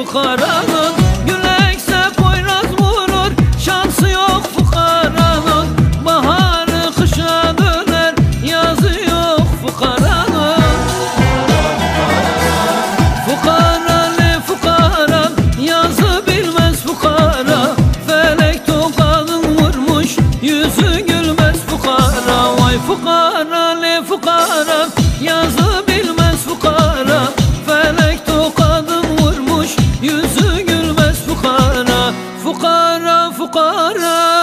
fukaranın. Gülekse poyraz vurur, şansı yok fukaranın. Baharı kışa döner, yazı yok fukaranın. Fukara ne fukara, yazı bilmez fukara. Felek tokadın vurmuş, yüzü gülmez fukara. Vay fukara ne fukara, yazı bilmez fukara. Felek tokadın vurmuş, yüzü gülmez fukara. Fukara fukara.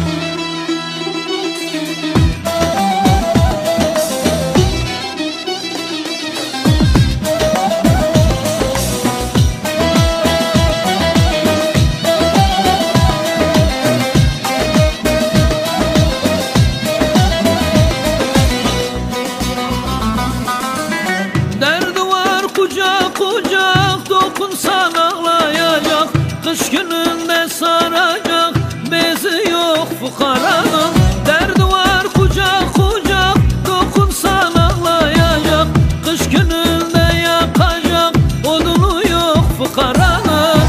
Kucak kucak dokunsan ağlayacak, kış gününde saracak, bezi yok fukaranın. Derdi var kucak kucak dokunsan ağlayacak, kış gününde yakacak, odunu yok fukaranın.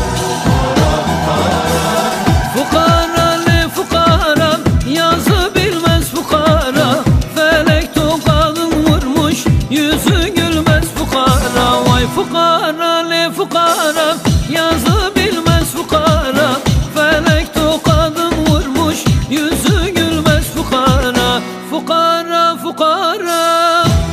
Fukara ne fukara, yazı bilmez fukara. Felek tokadın vurmuş, yüzü gülmez fukara. Vay fukara ne fukara, yazı bilmez fukara. Felek tokadın vurmuş, yüzü gülmez fukara. Fukara fukara.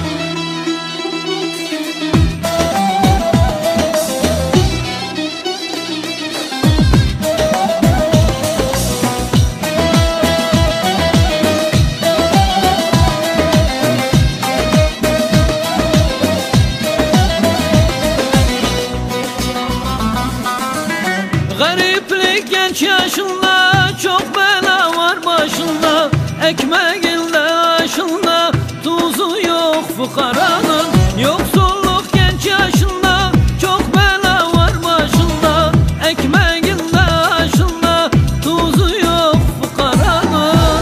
Gariplik genç yaşında, çok bela var başında. Ekmeğinde aşında, tuzu yok fukaranın. Yoksulluk genç yaşında, çok bela var başında. Ekmeğinde aşında, tuzu yok fukaranın.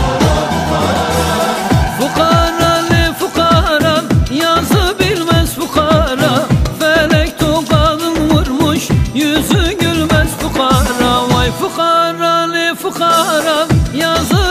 Fukara ne fukara, yazı bilmez fukara. Felek tokadın vurmuş, yüzü gülmez fukara. Vay fukara ne fukara, yazı